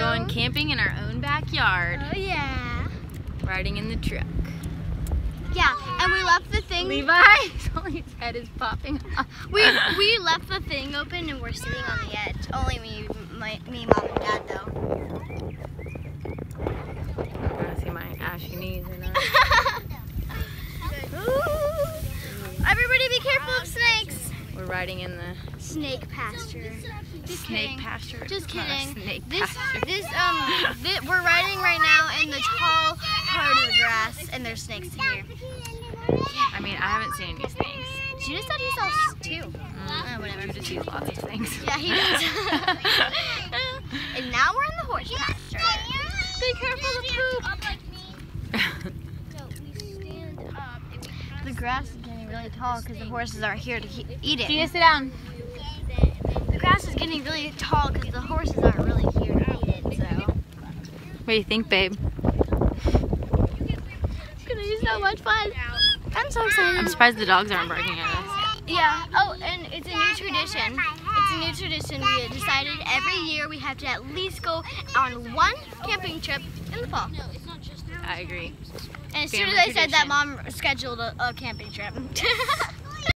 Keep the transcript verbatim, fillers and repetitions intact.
going camping in our own backyard. Oh yeah. Riding in the truck. Yeah, and we left the thing. Levi's only his head is popping off. We we left the thing open and we're sitting on the edge. Only me, my, me, mom, and dad though. I'm gonna see my ashy knees or not. Everybody be careful of snakes. We're riding in the Snake pasture. Just snake kidding. pasture. Just Not a kidding. snake This pasture. this um thi- we're riding right now in the tall part of the grass and there's snakes in here. I mean, I haven't seen any snakes. Judas said he saw s- two. Mm, Uh, whatever. Judas sees lots of things. Yeah, he does. And now we're in the horse pasture. Be careful of poop. The grass is getting really tall because the horses aren't here to he eat it. Tia, sit down. The grass is getting really tall because the horses aren't really here to eat it. So. What do you think, babe? It's gonna be so much fun. I'm so excited. I'm surprised the dogs aren't barking at us. Yeah. Oh, and it's a new tradition. It's a new tradition. We decided every year we have to at least go on one camping trip in the fall. I agree. And as soon as Family I said that, tradition. Mom scheduled a, a camping trip.